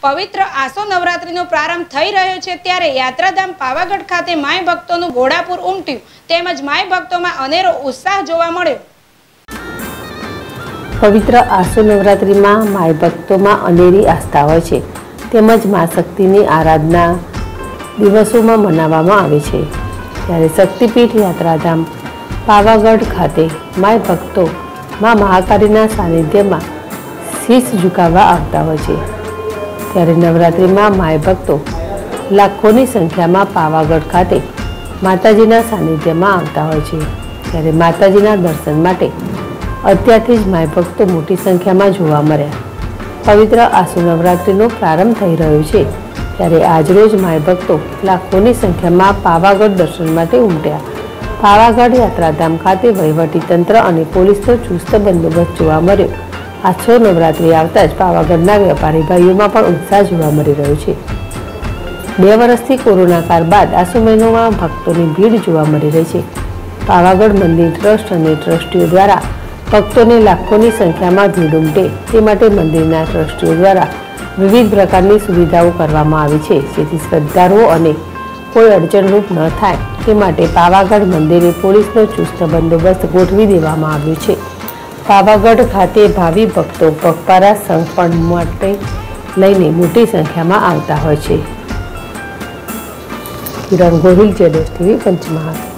પવિત્ર આસો નવરાત્રીનો પ્રારંભ થઈ રહ્યો છે ત્યારે યાત્રાધામ પાવાગઢ ખાતે માય ભક્તોનું ઘોડાપુર ઉમટ્યું તેમજ માય ભક્તોમાં અનેરો ઉત્સાહ જોવા મળ્યો। પવિત્ર આસો નવરાત્રીમાં માય ભક્તોમાં અનેરી આસ્થા હોય છે તેમજ મા શક્તિની આરાધના દિવસોમાં મનાવવામાં આવે છે। ત્યારે શક્તિપીઠ યાત્રાધામ પાવાગઢ ખાતે માય ભક્તો મા મહાકાળીના સાનિધ્યમાં શીશ ઝુકાવવા આવતા હોય છે। ત્યારે નવરાત્રિમાં માય ભક્તો લાખોની સંખ્યામાં પાવાગઢ ખાતે માતાજીના સાનિધ્યમાં આવતા હોય છે। ત્યારે માતાજીના દર્શન માટે અત્યારથી જ માય ભક્તો મોટી સંખ્યામાં જોવા મળ્યા। પવિત્ર આસો નવરાત્રિનો પ્રારંભ થઈ રહ્યો છે ત્યારે આજરોજ માય ભક્તો લાખોની સંખ્યામાં પાવાગઢ દર્શન માટે ઉમટ્યા। પાવાગઢ યાત્રાધામ ખાતે વહીવટીતંત્ર અને પોલીસનો ચુસ્ત બંદોબસ્ત જોવા મળ્યો। આસો નવરાત્રિ આવતા જ પાવાગઢના વેપારી ભાઈઓમાં પણ ઉત્સાહ જોવા મળી રહ્યો છે। 2 વર્ષથી કોરોના કાળ બાદ આસો મહિનામાં ભક્તોની ભીડ જોવા મળી રહી છે। પાવાગઢ મંદિર ટ્રસ્ટ અને ટ્રસ્ટીઓ દ્વારા ભક્તોને લાખોની સંખ્યામાં ભીડ ઉમટે તે માટે મંદિરના ટ્રસ્ટીઓ દ્વારા વિવિધ પ્રકારની સુવિધાઓ કરવામાં આવી છે જેથી શ્રદ્ધાળુઓ અને કોઈ અડચણરૂપ ન થાય તે માટે પાવાગઢ મંદિરે પોલીસનો ચુસ્ત બંદોબસ્ત ગોઠવી દેવામાં આવ્યો છે। પાવાગઢ ખાતે ભાવિ ભક્તો પગપાળા સંપર્ક માટે લઈને મોટી સંખ્યામાં આવતા હોય છે। કિરણ ગોહિલ, ZSTV, પંચમહાલ।